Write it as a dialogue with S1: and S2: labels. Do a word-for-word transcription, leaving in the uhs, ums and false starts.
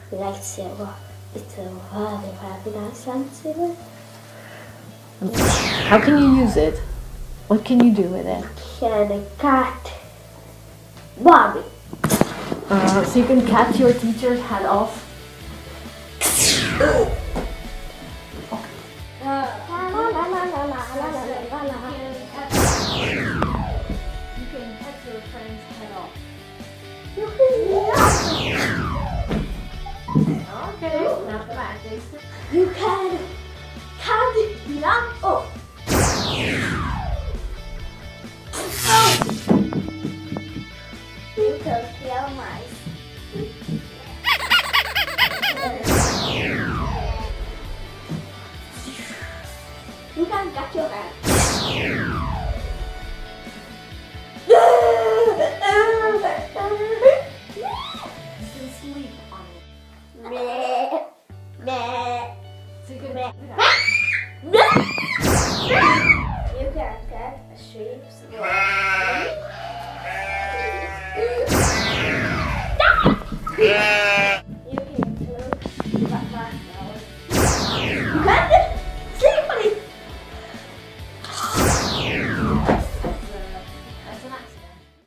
S1: lightsaber. It's a very, very nice lightsaber.
S2: How can you use it? What can you do with it?
S1: Can I cut Bobby?
S2: Uh, so you can cut your teacher's head off. You can cut your friend's head off. Okay, not bad.
S1: You can cut it off. You can kill mice. You can cut your hand.
S2: You can sleep on it.
S1: Meh. Meh.
S2: So you can
S1: Meh. You can cut a sheep's leg.